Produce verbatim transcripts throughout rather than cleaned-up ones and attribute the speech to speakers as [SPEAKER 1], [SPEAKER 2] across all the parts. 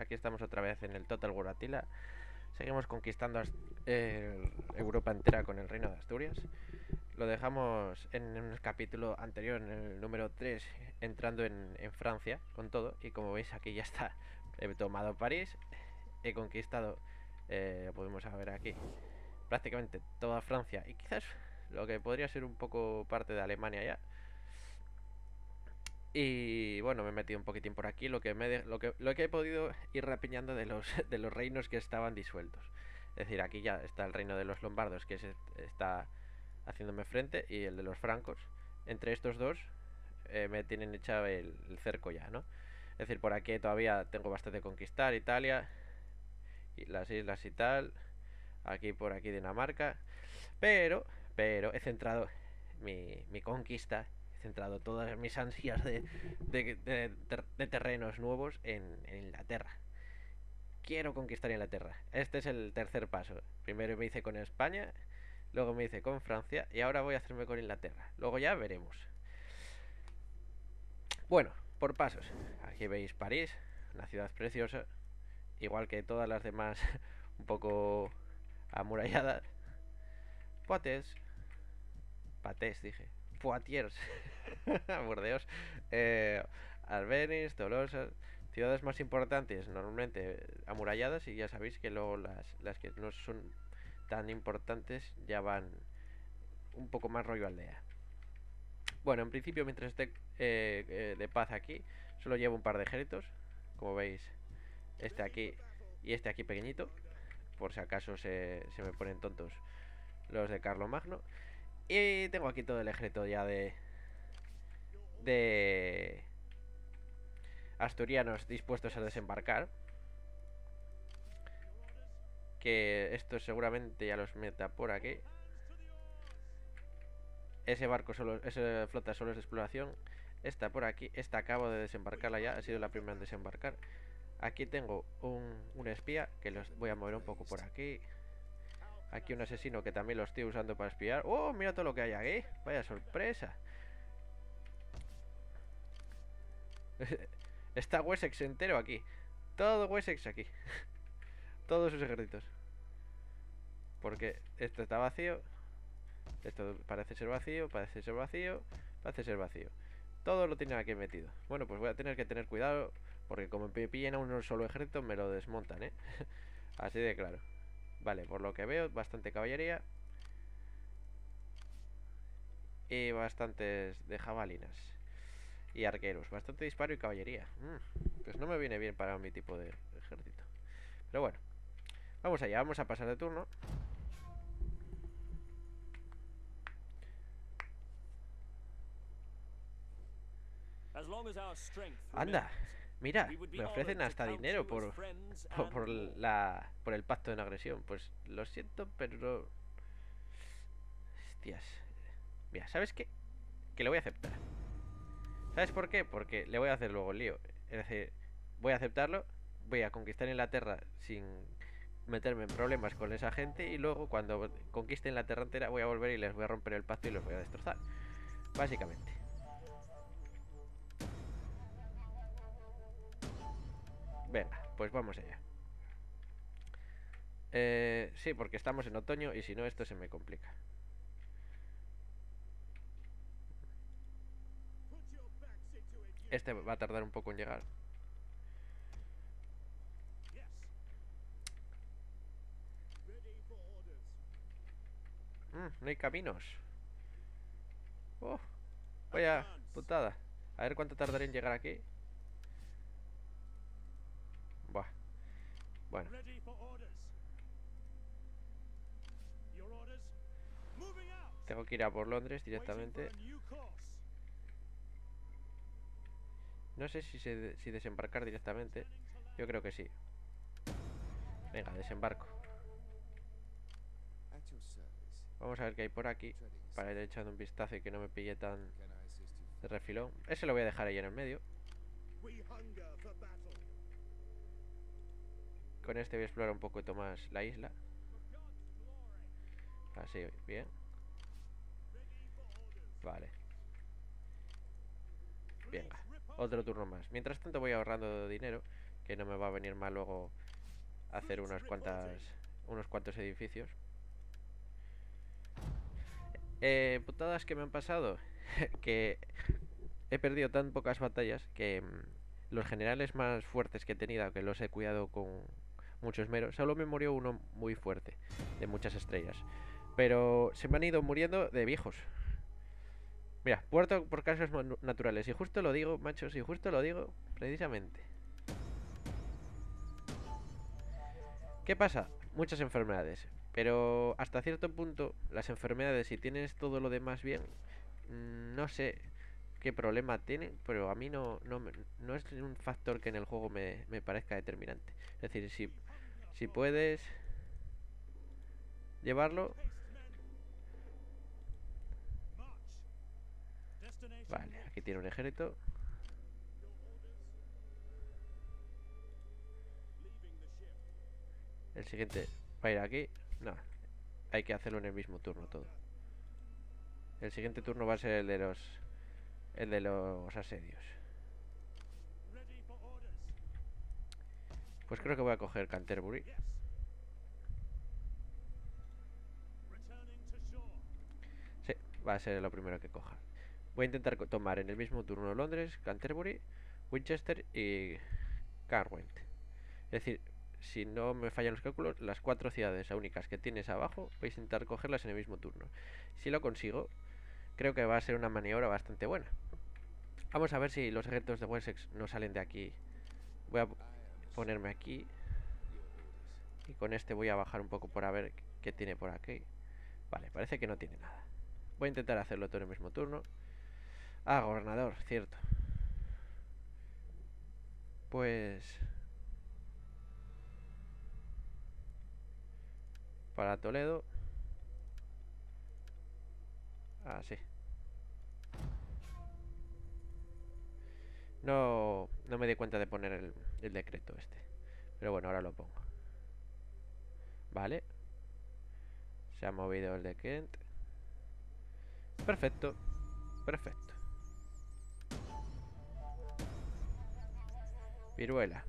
[SPEAKER 1] Aquí estamos otra vez en el Total War Attila. Seguimos conquistando eh, Europa entera con el Reino de Asturias. Lo dejamos en un capítulo anterior, en el número tres, entrando en, en Francia con todo. Y como veis aquí ya está. He tomado París, he conquistado, eh, podemos ver aquí, prácticamente toda Francia. Y quizás lo que podría ser un poco parte de Alemania ya. Y bueno, me he metido un poquitín por aquí, lo que, me de, lo que, lo que he podido ir rapiñando de los, de los reinos que estaban disueltos. Es decir, aquí ya está el reino de los lombardos, que se está haciéndome frente, y el de los francos. Entre estos dos eh, me tienen echado el, el cerco ya, ¿no? Es decir, por aquí todavía tengo bastante que conquistar, Italia, y las islas y tal. Aquí por aquí Dinamarca. Pero, pero he centrado mi, mi conquista, he centrado todas mis ansias de, de, de, de terrenos nuevos en, en Inglaterra. Quiero conquistar Inglaterra. Este es el tercer paso. Primero me hice con España, luego me hice con Francia y ahora voy a hacerme con Inglaterra. Luego ya veremos. Bueno, por pasos. Aquí veis París, una ciudad preciosa, igual que todas las demás un poco amuralladas. Potes, Patés, dije. Poitiers. Burdeos. Eh, Albeniz, Tolosa. Ciudades más importantes, normalmente amuralladas. Y ya sabéis que luego las, las que no son tan importantes ya van un poco más rollo aldea. Bueno, en principio, mientras esté eh, eh, de paz aquí, solo llevo un par de ejércitos. Como veis, este aquí y este aquí pequeñito. Por si acaso se, se me ponen tontos los de Carlomagno. Y tengo aquí todo el ejército ya de de asturianos dispuestos a desembarcar. Que estos seguramente ya los meta por aquí. Ese barco solo, esa flota solo es de exploración. Esta por aquí, esta acabo de desembarcarla ya, ha sido la primera en desembarcar. Aquí tengo un, un espía que los voy a mover un poco por aquí. Aquí un asesino que también lo estoy usando para espiar. ¡Oh, mira todo lo que hay aquí! ¡Vaya sorpresa! Está Wessex entero aquí. Todo Wessex aquí. Todos sus ejércitos. Porque esto está vacío. Esto parece ser vacío, parece ser vacío, parece ser vacío. Todo lo tienen aquí metido. Bueno, pues voy a tener que tener cuidado, porque como me pillen a un solo ejército me lo desmontan, ¿eh? Así de claro. Vale, por lo que veo, bastante caballería. Y bastantes de jabalinas. Y arqueros, bastante disparo y caballería. mm, Pues no me viene bien para mi tipo de ejército. Pero bueno, vamos allá, vamos a pasar de turno. Anda, mira, me ofrecen hasta dinero por, por, por la, por el pacto de no agresión. Pues lo siento, pero... Hostias. Mira, ¿sabes qué? Que le voy a aceptar. ¿Sabes por qué? Porque le voy a hacer luego el lío. Es decir, voy a aceptarlo, voy a conquistar Inglaterra sin meterme en problemas con esa gente, y luego cuando conquiste Inglaterra entera voy a volver y les voy a romper el pacto y los voy a destrozar. Básicamente. Venga, pues vamos allá. Eh, sí, porque estamos en otoño y si no esto se me complica. Este va a tardar un poco en llegar. Mm, no hay caminos. Oh, vaya putada. A ver cuánto tardaré en llegar aquí. Buah. Bueno. Tengo que ir a por Londres directamente. No sé si, se, si desembarcar directamente. Yo creo que sí. Venga, desembarco. Vamos a ver qué hay por aquí, para ir echando un vistazo y que no me pille tan de refilón. Ese lo voy a dejar ahí en el medio. Con este voy a explorar un poquito más la isla. Así, bien. Vale. Venga, otro turno más. Mientras tanto voy ahorrando dinero. que no me va a venir mal luego hacer unas cuantas, unos cuantos edificios. Eh, putadas que me han pasado, que he perdido tan pocas batallas que mmm, los generales más fuertes que he tenido, que los he cuidado con mucho esmero, solo me murió uno muy fuerte, de muchas estrellas. Pero se me han ido muriendo de viejos. Mira, muerto por causas naturales. Y justo lo digo, machos, y justo lo digo precisamente. ¿Qué pasa? Muchas enfermedades. Pero hasta cierto punto, las enfermedades, si tienes todo lo demás bien, mmm, no sé qué problema tienen, pero a mí no, no, no es un factor que en el juego me, me parezca determinante. Es decir, si, si puedes llevarlo... Vale, aquí tiene un ejército. El siguiente va a ir aquí. No, hay que hacerlo en el mismo turno todo. El siguiente turno va a ser el de los el de los asedios. Pues creo que voy a coger Canterbury. Sí, va a ser lo primero que coja. Voy a intentar tomar en el mismo turno Londres, Canterbury, Winchester y Carwent. Es decir, si no me fallan los cálculos, las cuatro ciudades únicas que tienes abajo, voy a intentar cogerlas en el mismo turno. Si lo consigo, creo que va a ser una maniobra bastante buena. Vamos a ver si los ejércitos de Wessex no salen de aquí. Voy a ponerme aquí. Y con este voy a bajar un poco por a ver qué tiene por aquí. Vale, parece que no tiene nada. Voy a intentar hacerlo todo en el mismo turno. Ah, gobernador, cierto. Pues... para Toledo. Ah, sí. No, no me di cuenta de poner el, el decreto este. Pero bueno, ahora lo pongo. Vale. Se ha movido el de Kent. Perfecto. Perfecto. Viruela.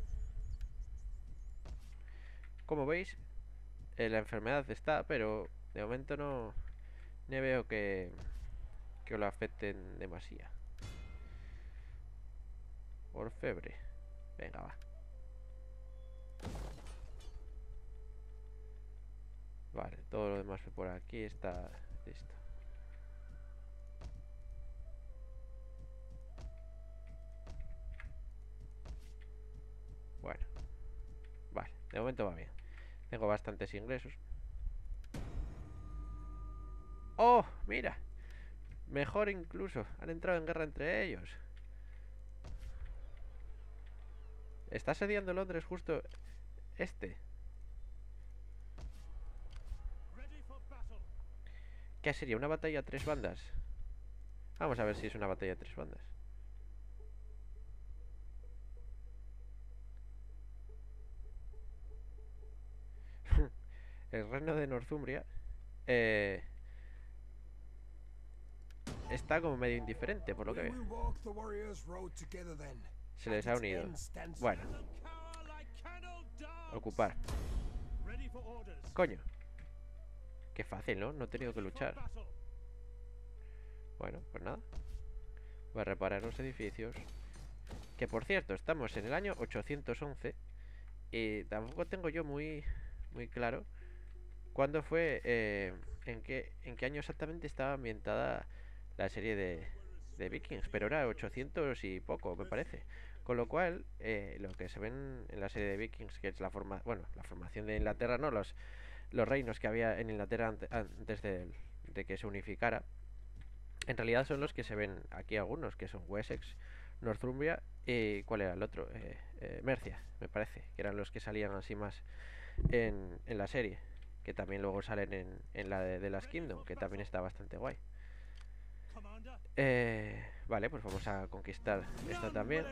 [SPEAKER 1] Como veis, eh, la enfermedad está, pero de momento no, no veo que, que lo afecten demasiado. Orfebre. Venga, va. Vale, todo lo demás por aquí está listo. Bueno. Vale, de momento va bien. Tengo bastantes ingresos. ¡Oh! Mira. Mejor incluso. Han entrado en guerra entre ellos. Está asediando Londres justo este. ¿Qué sería? ¿Una batalla a tres bandas? Vamos a ver si es una batalla a tres bandas. El reino de Northumbria eh, está como medio indiferente, por lo que veo. Se les ha unido. Bueno. Ocupar. Coño. Qué fácil, ¿no? No he tenido que luchar. Bueno, pues nada. Voy a reparar los edificios. Que por cierto, estamos en el año ochocientos once. Y tampoco tengo yo muy, muy claro cuándo fue, eh, en, qué, en qué año exactamente estaba ambientada la serie de, de Vikings. Pero era ochocientos y poco, me parece. Con lo cual, eh, lo que se ven en la serie de Vikings, que es la forma, bueno, la formación de Inglaterra, no, los, los reinos que había en Inglaterra ante, antes de, de que se unificara, en realidad son los que se ven aquí algunos, que son Wessex, Northumbria y ¿cuál era el otro? Eh, eh, Mercia, me parece, que eran los que salían así más en, en la serie, que también luego salen en, en la de, de las Kingdom, que también está bastante guay. Eh, vale, pues vamos a conquistar esta también.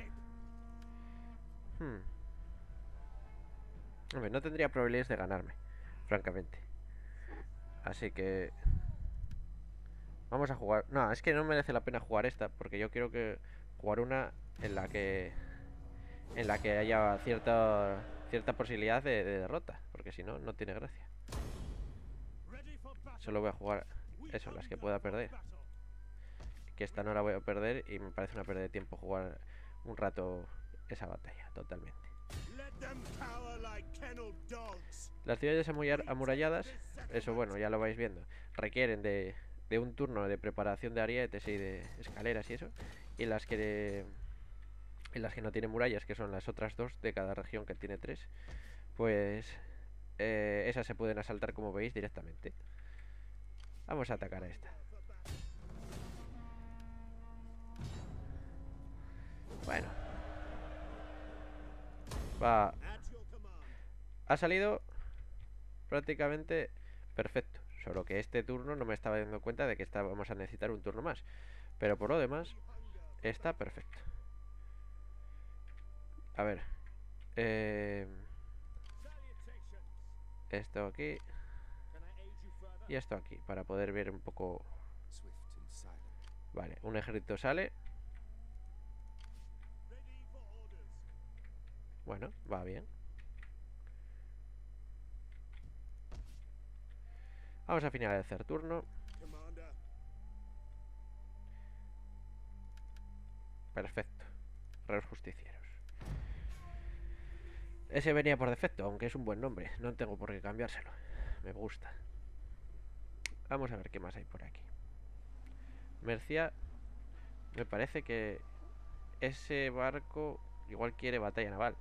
[SPEAKER 1] Hmm. Hombre, no tendría probabilidades de ganarme, francamente. Así que... vamos a jugar... no, es que no merece la pena jugar esta, porque yo quiero que jugar una en la que... en la que haya cierta, cierta posibilidad de, de derrota, porque si no, no tiene gracia. Solo voy a jugar eso, las que pueda perder. Que esta no la voy a perder y me parece una pérdida de tiempo jugar un rato esa batalla, totalmente. Las ciudades amuralladas, eso bueno, ya lo vais viendo, requieren de, de un turno de preparación de arietes y de escaleras y eso. Y las que de, y las que no tienen murallas, que son las otras dos de cada región, que tiene tres, pues eh, esas se pueden asaltar, como veis, directamente. Vamos a atacar a esta. Bueno, va. Ha salido prácticamente perfecto. Solo que este turno no me estaba dando cuenta de que vamos a necesitar un turno más. Pero por lo demás, está perfecto. A ver. Eh, esto aquí. Y esto aquí, para poder ver un poco. Vale, un ejército sale. Bueno, va bien. Vamos a finalizar turno. Perfecto. Reos justicieros. Ese venía por defecto, aunque es un buen nombre. No tengo por qué cambiárselo. Me gusta. Vamos a ver qué más hay por aquí. Mercia. Me parece que ese barco igual quiere batalla naval.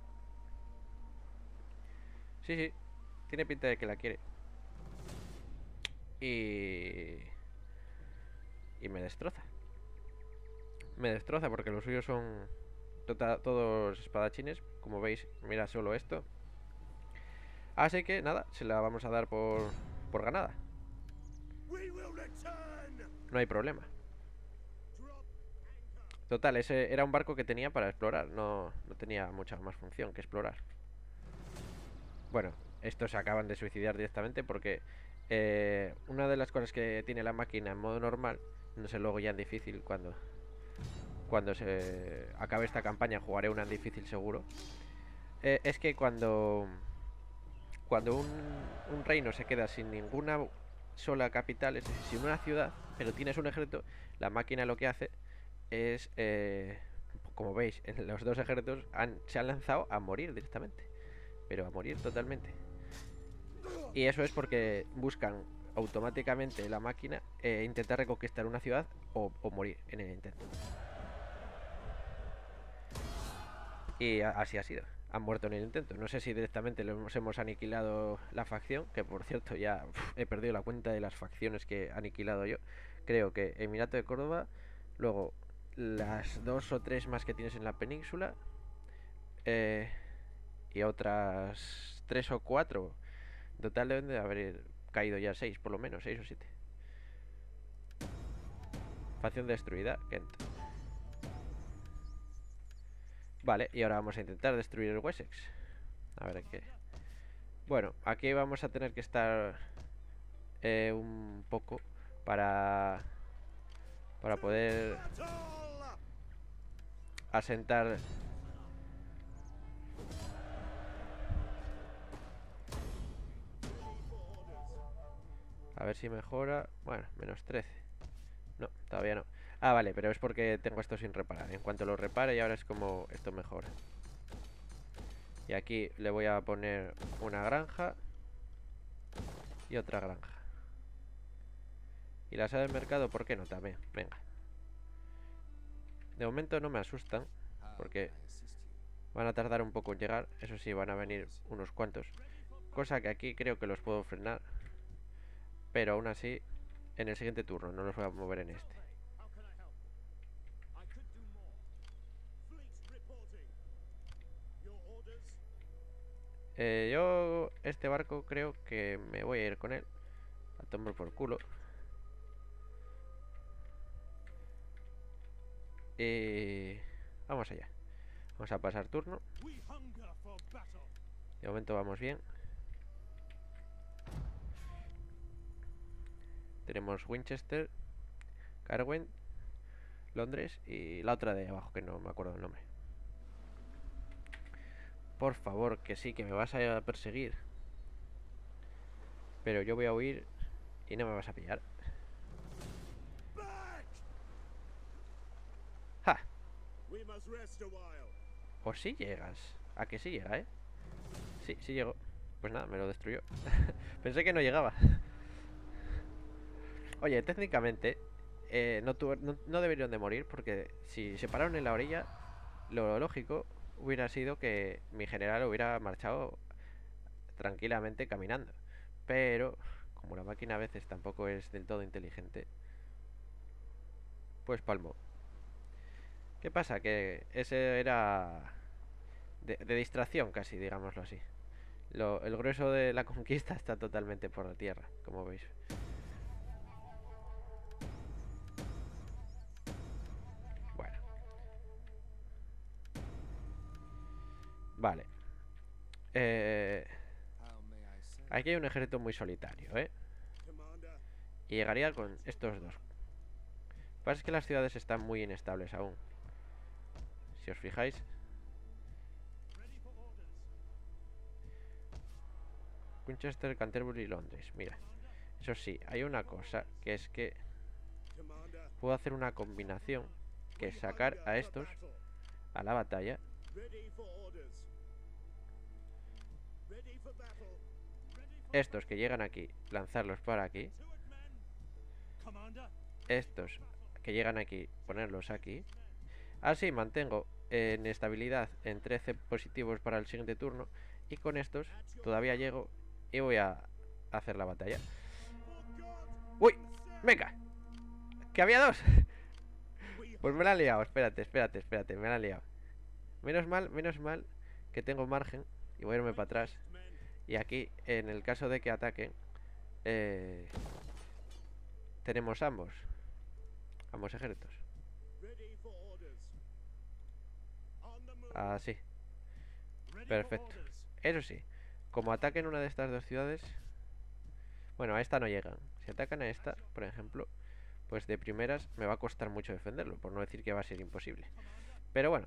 [SPEAKER 1] Sí, sí. Tiene pinta de que la quiere. Y... Y me destroza. Me destroza porque los suyos son tota, todos espadachines. Como veis, mira solo esto. Así que nada, se la vamos a dar por, por ganada. No hay problema. Total, ese era un barco que tenía para explorar. No, no tenía mucha más función que explorar. Bueno, estos se acaban de suicidar directamente porque eh, una de las cosas que tiene la máquina en modo normal, no sé luego ya en difícil, cuando cuando se acabe esta campaña jugaré una en difícil seguro, eh, es que cuando cuando un, un reino se queda sin ninguna sola capital, es decir, sin una ciudad, pero tienes un ejército, la máquina lo que hace es, eh, como veis, en los dos ejércitos han, se han lanzado a morir directamente, pero a morir totalmente. Y eso es porque buscan automáticamente la máquina eh, intentar reconquistar una ciudad o, o morir en el intento. Y a, así ha sido. Han muerto en el intento. No sé si directamente los hemos aniquilado la facción, que por cierto ya uf, he perdido la cuenta de las facciones que he aniquilado yo. Creo que Emirato de Córdoba, luego las dos o tres más que tienes en la península, eh, y otras tres o cuatro. En total deben de haber caído ya seis, por lo menos, seis o siete. Facción destruida, Kent. Vale, y ahora vamos a intentar destruir el Wessex. A ver qué. Bueno, aquí vamos a tener que estar eh, un poco para para poder asentar. A ver si mejora. Bueno, menos trece. No, todavía no. Ah, vale, pero es porque tengo esto sin reparar. En cuanto lo repare, y ahora es como esto mejora. Y aquí le voy a poner una granja y otra granja. Y la sala del mercado, ¿por qué no? También, venga. De momento no me asustan, porque van a tardar un poco en llegar. Eso sí, van a venir unos cuantos. Cosa que aquí creo que los puedo frenar. Pero aún así, en el siguiente turno, no los voy a mover en este. Eh, yo, este barco, creo que me voy a ir con él. A tomar por culo. Y vamos allá. Vamos a pasar turno. De momento vamos bien. Tenemos Winchester, Carwen, Londres y la otra de abajo que no me acuerdo el nombre. Por favor, que sí, que me vas a perseguir. Pero yo voy a huir y no me vas a pillar. ¡Ja! O si llegas. ¿A que sí llega, eh? Sí, sí llegó. Pues nada, me lo destruyó. Pensé que no llegaba. Oye, técnicamente eh, no, tu- no, no deberían de morir, porque si se pararon en la orilla, lo lógico hubiera sido que mi general hubiera marchado tranquilamente caminando. Pero como la máquina a veces tampoco es del todo inteligente, pues palmó. ¿Qué pasa? Que ese era de, de distracción casi, digámoslo así. Lo- el grueso de la conquista está totalmente por la tierra, como veis. Bueno, vale. Eh, aquí hay un ejército muy solitario, ¿eh? Y llegaría con estos dos. Lo que pasa es que las ciudades están muy inestables aún. Si os fijáis. Winchester, Canterbury y Londres. Mira. Eso sí, hay una cosa, que es que puedo hacer una combinación, que es sacar a estos a la batalla. Estos que llegan aquí, lanzarlos para aquí. Estos que llegan aquí, ponerlos aquí. Así mantengo en estabilidad en trece positivos para el siguiente turno. Y con estos todavía llego y voy a hacer la batalla. ¡Uy! ¡Venga! ¡Que había dos! Pues me la han liado, espérate, espérate, espérate, me la han liado. Menos mal, menos mal que tengo margen y voy a irme para atrás. Y aquí, en el caso de que ataquen, eh, tenemos ambos. Ambos ejércitos. Así. Perfecto. Eso sí, como ataquen una de estas dos ciudades... Bueno, a esta no llegan. Si atacan a esta, por ejemplo, pues de primeras me va a costar mucho defenderlo, por no decir que va a ser imposible. Pero bueno.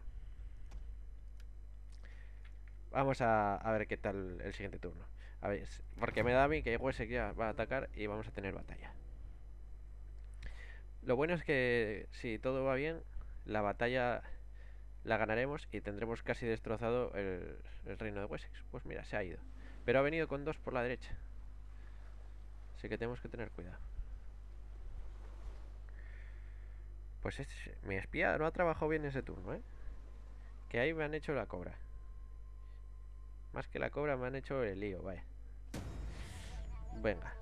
[SPEAKER 1] Vamos a, a ver qué tal el siguiente turno. A ver, porque me da a mí que Wessex ya va a atacar y vamos a tener batalla. Lo bueno es que si todo va bien, la batalla la ganaremos y tendremos casi destrozado el, el reino de Wessex. Pues mira, se ha ido. Pero ha venido con dos por la derecha. Así que tenemos que tener cuidado. Pues es, mi espía no ha trabajado bien ese turno, ¿eh? Que ahí me han hecho la cobra. Más que la cobra me han hecho el lío, vaya. Venga.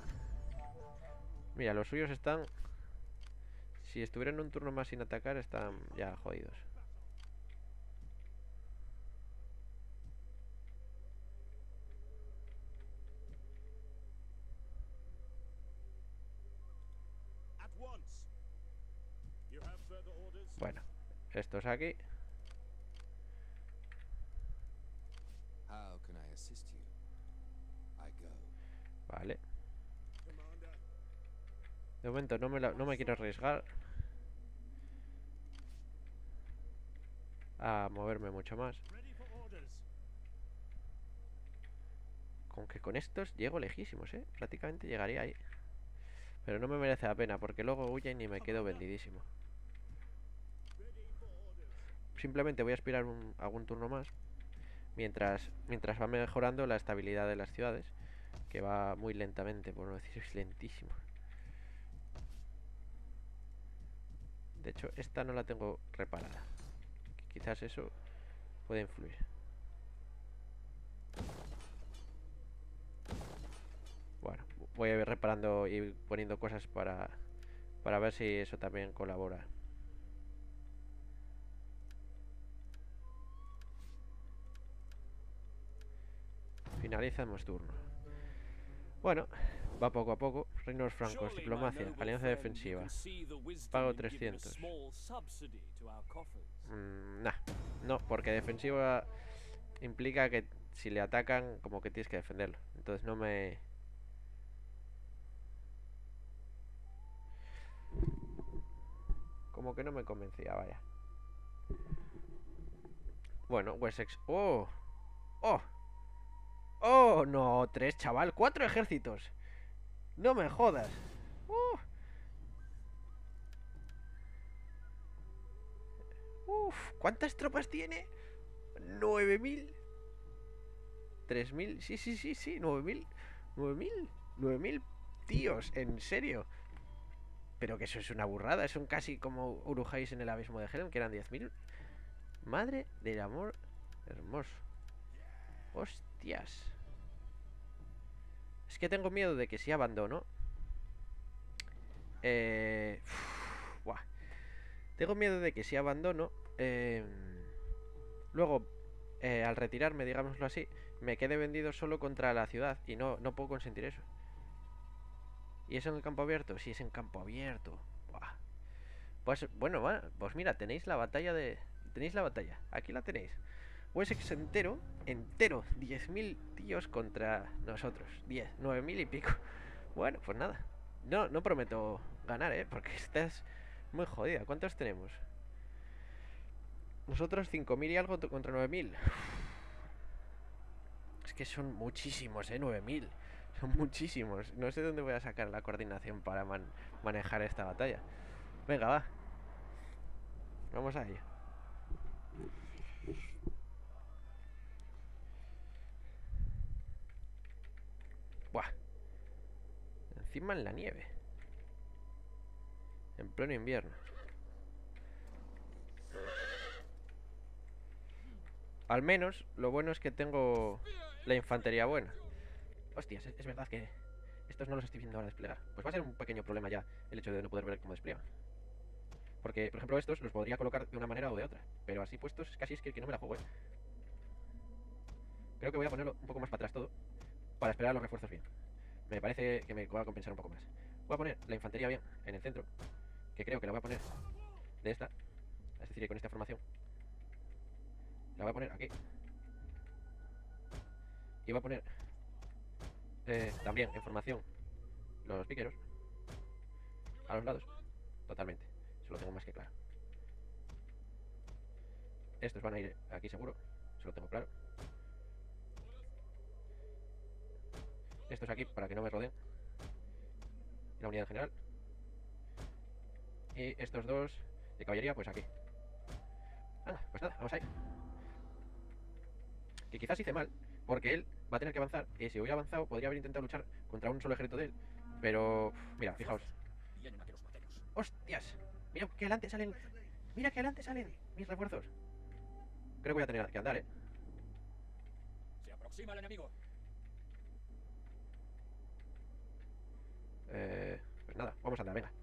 [SPEAKER 1] Mira, los suyos están... Si estuvieran un turno más sin atacar, están ya jodidos. Bueno, estos aquí. Vale. De momento no me, la, no me quiero arriesgar a moverme mucho más. Con que con estos llego lejísimos, ¿eh? Prácticamente llegaría ahí. Pero no me merece la pena porque luego huyen y me quedo vendidísimo. Simplemente voy a aspirar un, algún turno más. Mientras, mientras va mejorando la estabilidad de las ciudades. Que va muy lentamente, por no decir es lentísimo. De hecho, esta no la tengo reparada. Quizás eso puede influir. Bueno, voy a ir reparando y poniendo cosas para, para ver si eso también colabora. Finalizamos turno. Bueno, va poco a poco. Reinos francos, diplomacia, alianza defensiva. Pago trescientos. Mm, nah, no, porque defensiva implica que si le atacan, como que tienes que defenderlo. Entonces no me... Como que no me convencía, vaya. Bueno, Wessex... ¡Oh! ¡Oh! ¡Oh! No, tres, chaval. Cuatro ejércitos. No me jodas. ¡Uh! ¡Uf! ¿Cuántas tropas tiene? Nueve mil. Tres mil. Sí, sí, sí, sí. Nueve mil. Nueve mil. Nueve mil tíos. En serio. Pero que eso es una burrada. Son casi como Urujais en el abismo de Helm, que eran diez mil. Madre del amor hermoso. Hostias. Es que tengo miedo de que si abandono... Eh... uf, buah. Tengo miedo de que si abandono... Eh, luego, eh, al retirarme, digámoslo así, me quede vendido solo contra la ciudad. Y no, no puedo consentir eso. ¿Y eso en el campo abierto? Sí, es en campo abierto. Buah. Pues bueno, va, pues mira, tenéis la batalla de... Tenéis la batalla. Aquí la tenéis. Wessex entero, entero, diez mil tíos contra nosotros. Diez, nueve mil y pico. Bueno, pues nada. No, no prometo ganar, ¿eh? Porque estás muy jodida. ¿Cuántos tenemos? Nosotros cinco mil y algo contra nueve mil. Es que son muchísimos, ¿eh? Nueve mil. Son muchísimos. No sé dónde voy a sacar la coordinación para man manejar esta batalla. Venga, va. Vamos a ello. Buah. Encima en la nieve. En pleno invierno. Al menos, lo bueno es que tengo la infantería buena. Hostias, es, es verdad que estos no los estoy viendo ahora desplegar. Pues va a ser un pequeño problema ya el hecho de no poder ver cómo despliegan. Porque, por ejemplo, estos los podría colocar de una manera o de otra. Pero así puestos, casi es que, que no me la juego, ¿eh? Creo que voy a ponerlo un poco más para atrás todo, para esperar a los refuerzos bien. Me parece que me va a compensar un poco más. Voy a poner la infantería bien en el centro, que creo que la voy a poner de esta. Es decir, con esta formación. La voy a poner aquí. Y voy a poner eh, también en formación los piqueros a los lados. Totalmente. Eso lo tengo más que claro. Estos van a ir aquí seguro. Eso lo tengo claro. Estos aquí para que no me rodeen. La unidad general. Y estos dos de caballería, pues aquí. Anda, pues nada, vamos ahí. Que quizás hice mal, porque él va a tener que avanzar. Y si hubiera avanzado, podría haber intentado luchar contra un solo ejército de él. Pero, mira, fijaos. ¡Hostias! Mira que adelante salen. Mira que adelante salen mis refuerzos. Creo que voy a tener que andar, ¿eh?
[SPEAKER 2] Se aproxima el enemigo.
[SPEAKER 1] Eh, pues nada, vamos a andar, venga.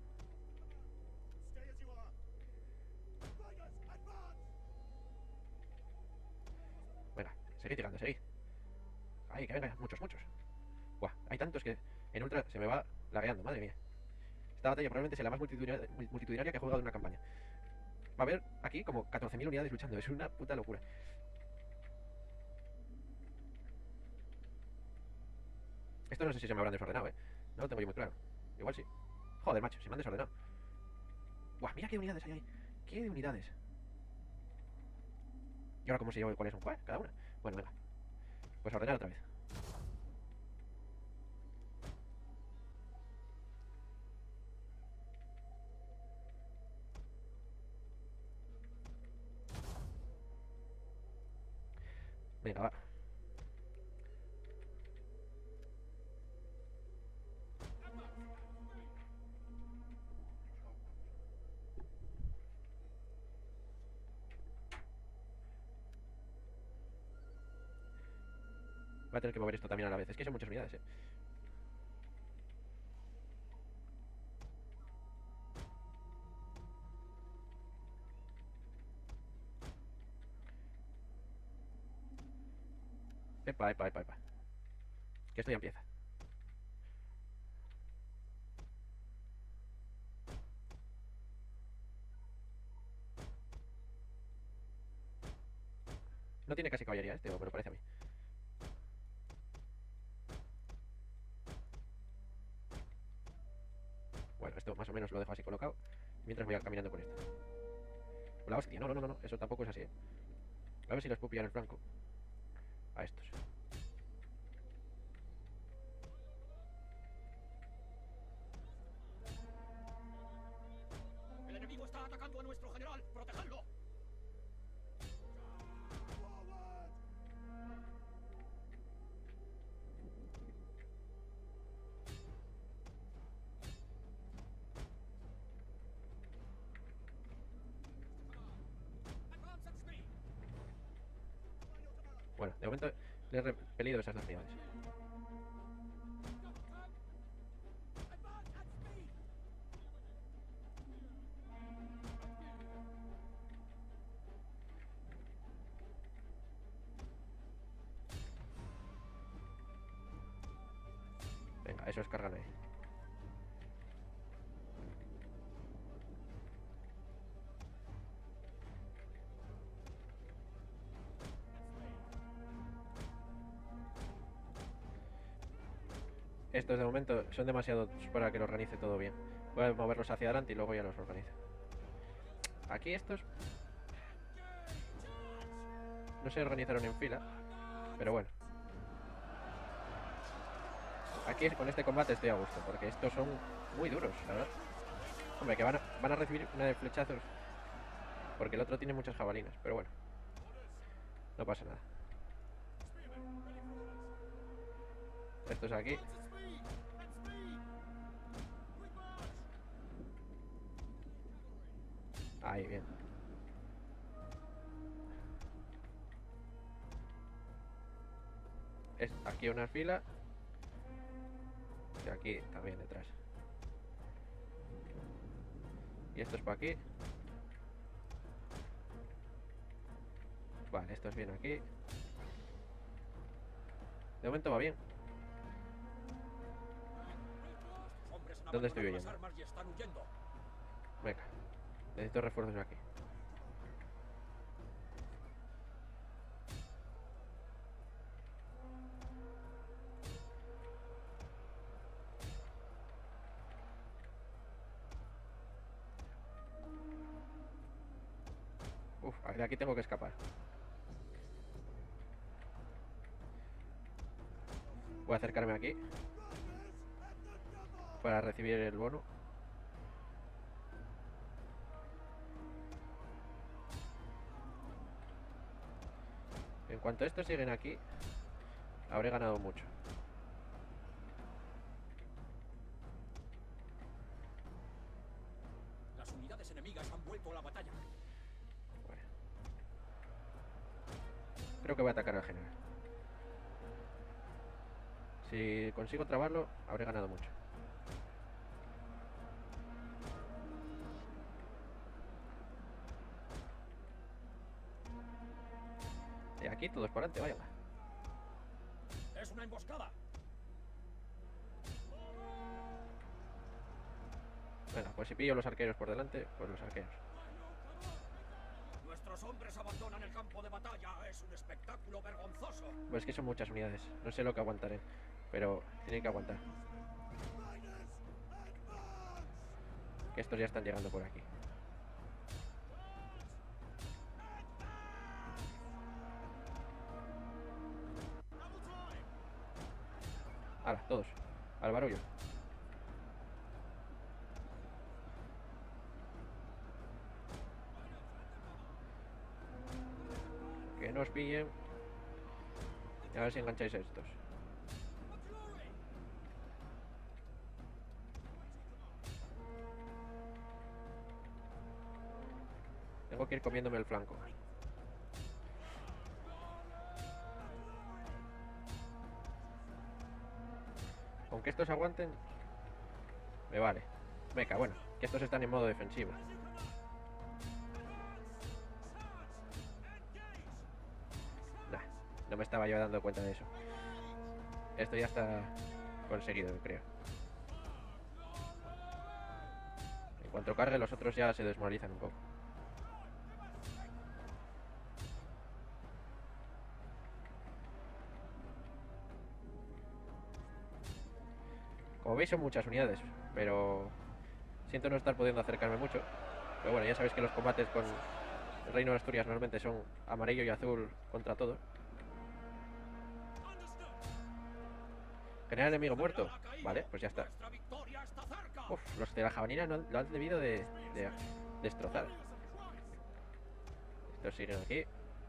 [SPEAKER 1] Venga, seguid tirando, seguid. Ahí, que venga, muchos, muchos. Buah, hay tantos que en ultra se me va lagueando, madre mía. Esta batalla probablemente sea la más multitudinaria, multitudinaria que he jugado en una campaña. Va a haber aquí como catorce mil unidades luchando, es una puta locura. Esto no sé si se me habrán desordenado, ¿eh? No lo tengo yo muy claro. Igual sí. Joder, macho, se me han desordenado. Buah, mira qué unidades hay ahí. ¿Qué unidades? ¿Y ahora cómo sé yo cuáles son cuáles? Cada una. Bueno, venga. Pues a ordenar otra vez. Venga, va. Voy a tener que mover esto también a la vez. Es que son muchas unidades, eh. Epa, epa, epa, epa. Que esto ya empieza. No tiene casi caballería este, o me lo parece a mí. Bueno, esto más o menos lo dejo así colocado. Mientras voy caminando con esto. La hostia, no, no, no, no. Eso tampoco es así, eh. A ver si los puedo pillar en flanco. a estos.
[SPEAKER 2] El enemigo está atacando a nuestro general. ¡Protegedlo!
[SPEAKER 1] Bueno, de momento le he repelido esas dos unidades. Venga, eso es cargan ahí. Estos de momento son demasiados para que lo organice todo bien. Voy a moverlos hacia adelante y luego ya los organizo. Aquí estos no se organizaron en fila, pero bueno. Aquí con este combate estoy a gusto, porque estos son muy duros, la verdad. Hombre, que van a, van a recibir una de flechazos, porque el otro tiene muchas jabalinas, pero bueno. No pasa nada. Estos aquí. Ahí, bien. Es aquí una fila. Y aquí también detrás. Y esto es para aquí. Vale, esto es bien aquí. De momento va bien. ¿Dónde estoy huyendo? Venga. Necesito refuerzos aquí. Uf, de aquí tengo que escapar. Voy a acercarme aquí para recibir el bono. En cuanto estos siguen aquí, habré ganado mucho.
[SPEAKER 2] Las unidades enemigas han vuelto a la batalla.
[SPEAKER 1] Bueno. Creo que voy a atacar al general. Si consigo trabarlo, habré ganado mucho. Y aquí todos por delante, vaya.
[SPEAKER 2] Es una emboscada.
[SPEAKER 1] Venga, pues si pillo los arqueros por delante, pues los arqueros.
[SPEAKER 2] Nuestros hombres abandonan el campo de batalla. Es un espectáculo vergonzoso.
[SPEAKER 1] Pues es que son muchas unidades. No sé lo que aguantaré, pero tienen que aguantar. Que estos ya están llegando por aquí. Ahora, todos. Al barullo. Que no os pillen. Y a ver si engancháis a estos. Tengo que ir comiéndome el flanco. Aunque estos aguanten, me vale. Venga, bueno, que estos están en modo defensivo. Nah, no me estaba yo dando cuenta de eso. Esto ya está conseguido, creo. En cuanto cargue, los otros ya se desmoralizan un poco. Como veis son muchas unidades, pero siento no estar pudiendo acercarme mucho. Pero bueno, ya sabéis que los combates con el Reino de Asturias normalmente son amarillo y azul contra todos. General enemigo muerto. Vale, pues ya está. Uf, los de la jabalina no, lo han debido de, de destrozar. Estos siguen aquí.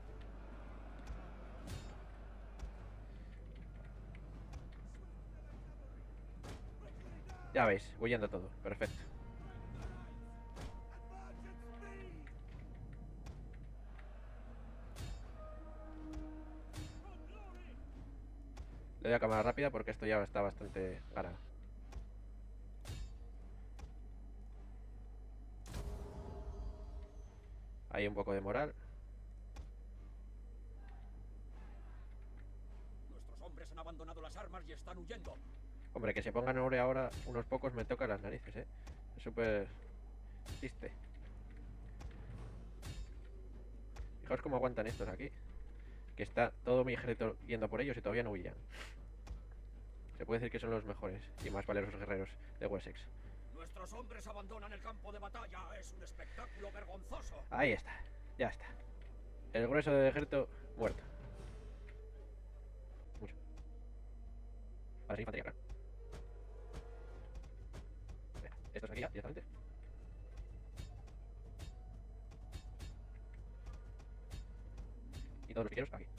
[SPEAKER 1] Ya veis, huyendo todo. Perfecto. Le doy a cámara rápida porque esto ya está bastante ganado. Hay un poco de moral.
[SPEAKER 2] Nuestros hombres han abandonado las armas y están huyendo.
[SPEAKER 1] Hombre, que se pongan ore ahora unos pocos me tocan las narices, eh. Es súper triste. Fijaos cómo aguantan estos aquí. Que está todo mi ejército yendo por ellos y todavía no huían. Se puede decir que son los mejores y más valerosos guerreros de Wessex.
[SPEAKER 2] Nuestros hombres abandonan el campo de batalla. Es un espectáculo vergonzoso.
[SPEAKER 1] Ahí está, ya está. El grueso del ejército muerto. Mucho. Ahora sí, infantería, claro. Venga, estos aquí ya, directamente. Y todos los piqueros aquí.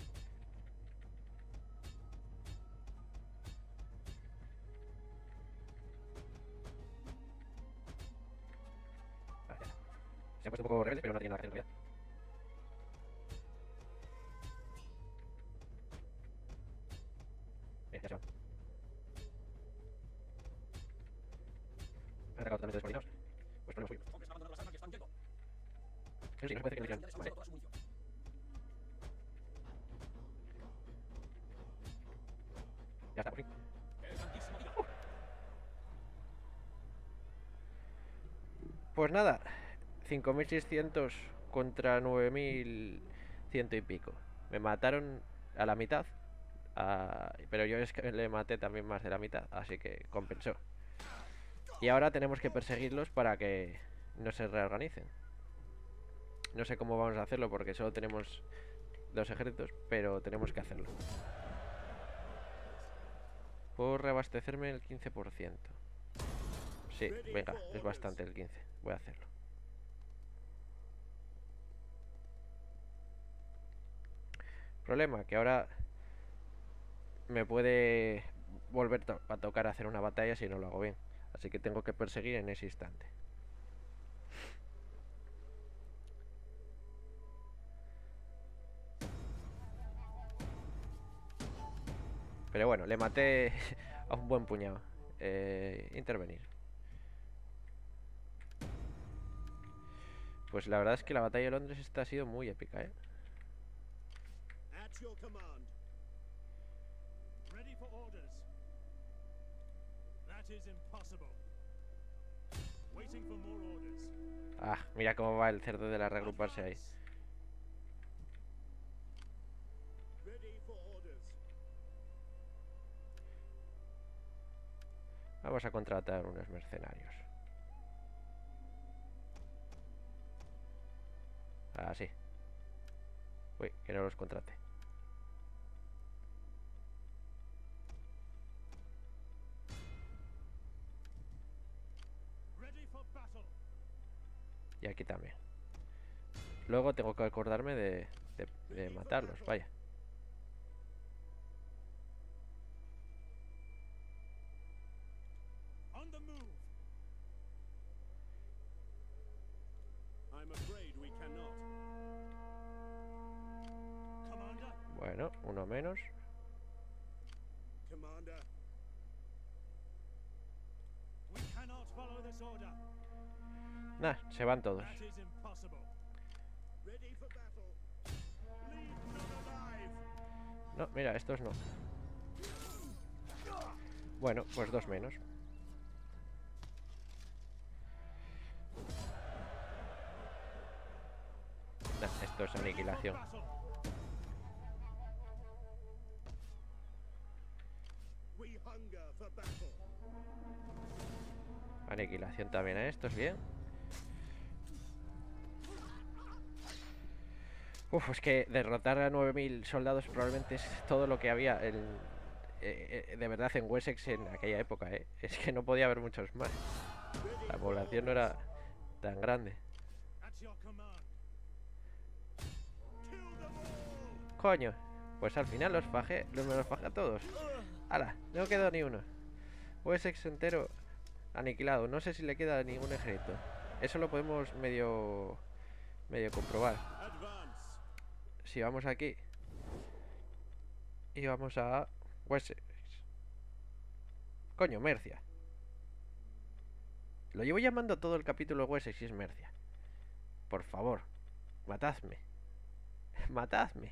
[SPEAKER 1] Vale, ya está. Se han puesto un poco rebeldes, pero no tienen nada que hacer en realidad. Bien, ya se van. Me han atacado totalmente descoordinados. Pues ponemos suyo.
[SPEAKER 2] Los hombres han abandonado las armas y están huyendo.
[SPEAKER 1] Eso sí, no se puede decir que no
[SPEAKER 2] Ya
[SPEAKER 1] tiran. Vale.
[SPEAKER 2] toda su munición.
[SPEAKER 1] Ya está, por fin.
[SPEAKER 2] ¡Qué santísimo día!
[SPEAKER 1] Pues nada, cinco mil seiscientos contra nueve mil cien y pico. Me mataron a la mitad, a- pero yo es que le maté también más de la mitad, así que compensó. Y ahora tenemos que perseguirlos para que no se reorganicen. No sé cómo vamos a hacerlo porque solo tenemos dos ejércitos, pero tenemos que hacerlo. Puedo reabastecerme el quince por ciento. Sí, venga, es bastante el quince. Voy a hacerlo. Problema, que ahora me puede volver to- a tocar hacer una batalla si no lo hago bien. Así que tengo que perseguir en ese instante. Pero bueno, le maté a un buen puñado. Eh, intervenir. Pues la verdad es que la batalla de Londres esta ha sido muy épica, ¿eh?
[SPEAKER 3] At your command. Ready for orders. That is impossible. Waiting for more orders.
[SPEAKER 1] Ah, mira cómo va el cerdo de la reagruparse ahí.
[SPEAKER 3] Ready for orders.
[SPEAKER 1] Vamos a contratar unos mercenarios. Así. Uy, que no los contrate.
[SPEAKER 3] Ready for battle.
[SPEAKER 1] Y aquí también. Luego tengo que acordarme de, de, de matarlos, vaya.
[SPEAKER 3] On the move. I'm afraid we cannot. Commander.
[SPEAKER 1] Bueno, uno menos.
[SPEAKER 3] Commander. We cannot follow this order.
[SPEAKER 1] Nah, se van todos.
[SPEAKER 3] That is impossible. Ready for battle. Leave none alive.
[SPEAKER 1] No, mira, estos no. Bueno, pues dos menos. Nah, esto es aniquilación.
[SPEAKER 3] Battle. We hunger for battle.
[SPEAKER 1] Aniquilación también a estos, bien. Uf, es que derrotar a nueve mil soldados probablemente es todo lo que había en, eh, eh, de verdad en Wessex en aquella época, ¿eh? Es que no podía haber muchos más. La población no era tan grande.
[SPEAKER 3] At your command. Kill them all.
[SPEAKER 1] Coño, pues al final los fajé, los me los fajé a todos. ¡Hala! No quedó ni uno. Wessex entero aniquilado. No sé si le queda ningún ejército. Eso lo podemos medio medio comprobar.
[SPEAKER 3] Advance.
[SPEAKER 1] Si vamos aquí y vamos a Wessex. Coño, Mercia. Lo llevo llamando todo el capítulo Wessex y es Mercia. Por favor, matadme. Matadme.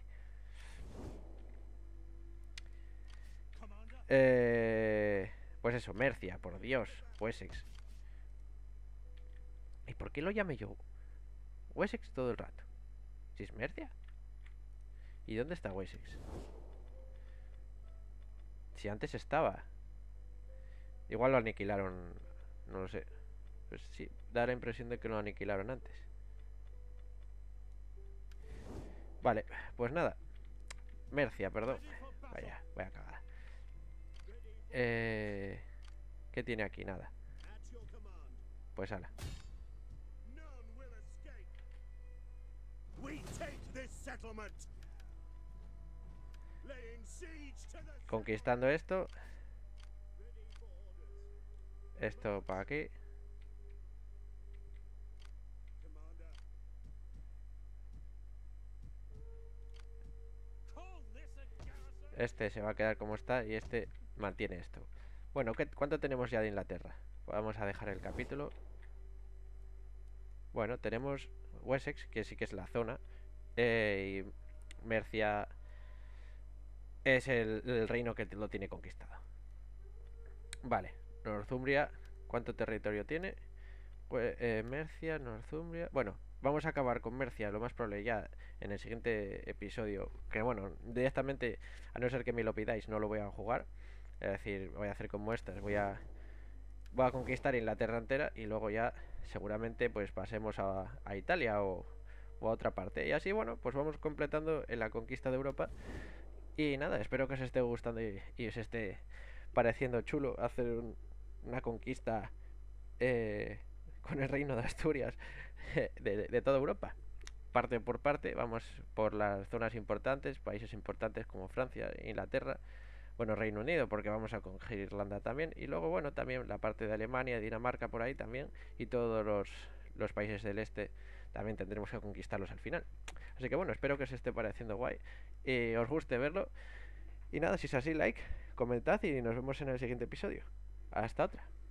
[SPEAKER 3] Commander.
[SPEAKER 1] Eh, pues eso, Mercia, por Dios. Wessex. ¿Y por qué lo llame yo Wessex todo el rato? Si es Mercia. ¿Y dónde está Wessex? Si antes estaba. Igual lo aniquilaron. No lo sé. Pues sí, da la impresión de que lo aniquilaron antes. Vale, pues nada. Mercia, perdón. Vaya, voy a cagar. Eh, ¿Qué tiene aquí? Nada.
[SPEAKER 3] At your command.
[SPEAKER 1] Pues ala.
[SPEAKER 3] None will escape. We take this settlement. Laying siege to the
[SPEAKER 1] Conquistando esto.
[SPEAKER 3] ready for orders.
[SPEAKER 1] Esto para aquí.
[SPEAKER 3] Commander. Call this a garrison.
[SPEAKER 1] Este se va a quedar como está y este mantiene esto. Bueno, ¿qué, ¿cuánto tenemos ya de Inglaterra? Vamos a dejar el capítulo. Bueno, tenemos Wessex, que sí que es la zona. Eh, y Mercia es el, el reino que lo tiene conquistado. Vale, Northumbria, ¿cuánto territorio tiene? Pues, eh, Mercia, Northumbria... Bueno, vamos a acabar con Mercia, lo más probable ya en el siguiente episodio. Que bueno, directamente, a no ser que me lo pidáis, no lo voy a jugar. Es decir, voy a hacer como estas, voy a... Voy a conquistar Inglaterra entera y luego ya seguramente pues pasemos a, a Italia o, o a otra parte. Y así, bueno, pues vamos completando en la conquista de Europa. Y nada, espero que os esté gustando y, y os esté pareciendo chulo hacer un- una conquista eh, con el reino de Asturias de, de- de toda Europa. Parte por parte, vamos por las zonas importantes, países importantes como Francia, Inglaterra, bueno, Reino Unido, porque vamos a coger Irlanda también, y luego, bueno, también la parte de Alemania, Dinamarca por ahí también, y todos los, los países del este también tendremos que conquistarlos al final. Así que bueno, espero que os esté pareciendo guay y os guste verlo. Y nada, si es así, like, comentad y nos vemos en el siguiente episodio. Hasta otra.